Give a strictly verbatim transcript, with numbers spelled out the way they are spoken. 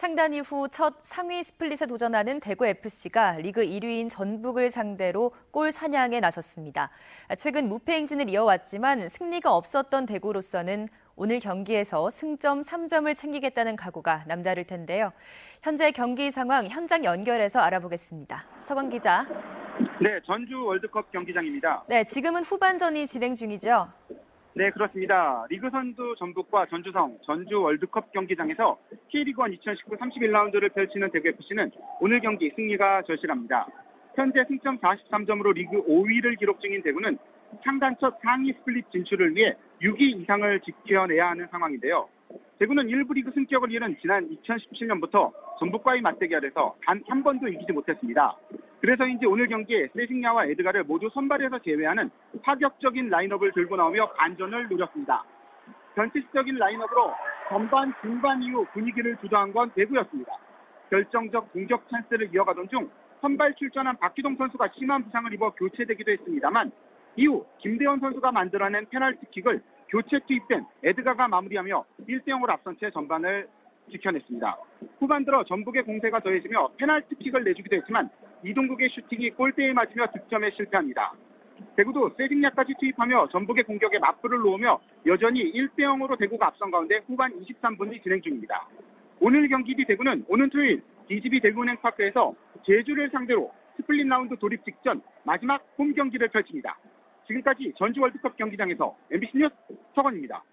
창단 이후 첫 상위 스플릿에 도전하는 대구에프씨가 리그 일 위인 전북을 상대로 골 사냥에 나섰습니다. 최근 무패 행진을 이어왔지만 승리가 없었던 대구로서는 오늘 경기에서 승점 삼 점을 챙기겠다는 각오가 남다를 텐데요. 현재 경기 상황 현장 연결해서 알아보겠습니다. 서건 기자. 네, 전주 월드컵 경기장입니다. 네, 지금은 후반전이 진행 중이죠. 네, 그렇습니다. 리그 선두 전북과 전주성, 전주 월드컵 경기장에서 K리그일 이천십구 삼십일 라운드를 펼치는 대구에프씨는 오늘 경기 승리가 절실합니다. 현재 승점 사십삼 점으로 리그 오 위를 기록 중인 대구는 창단 첫 상위 스플릿 진출을 위해 육 위 이상을 지켜내야 하는 상황인데요. 대구는 일부 리그 승격을 잃은 지난 이천십칠 년부터 전북과의 맞대결에서 단 한 번도 이기지 못했습니다. 그래서인지 오늘 경기에 세징야와 에드가를 모두 선발해서 제외하는 파격적인 라인업을 들고 나오며 반전을 노렸습니다. 변칙적인 라인업으로 전반 중반 이후 분위기를 주도한 건 대구였습니다. 결정적 공격 찬스를 이어가던 중 선발 출전한 박기동 선수가 심한 부상을 입어 교체되기도 했습니다만 이후 김대원 선수가 만들어낸 페널티킥을 교체 투입된 에드가가 마무리하며 일 대 영으로 앞선 채 전반을 지켜냈습니다. 후반 들어 전북의 공세가 더해지며 페널티킥을 내주기도 했지만 이동국의 슈팅이 골대에 맞으며 득점에 실패합니다. 대구도 세징야까지 투입하며 전북의 공격에 맞불을 놓으며 여전히 일 대 영으로 대구가 앞선 가운데 후반 이십삼 분이 진행 중입니다. 오늘 경기 뒤 대구는 오는 토요일 디지비 대구은행 파크에서 제주를 상대로 스플릿 라운드 돌입 직전 마지막 홈 경기를 펼칩니다. 지금까지 전주 월드컵 경기장에서 엠비씨 뉴스 서건입니다.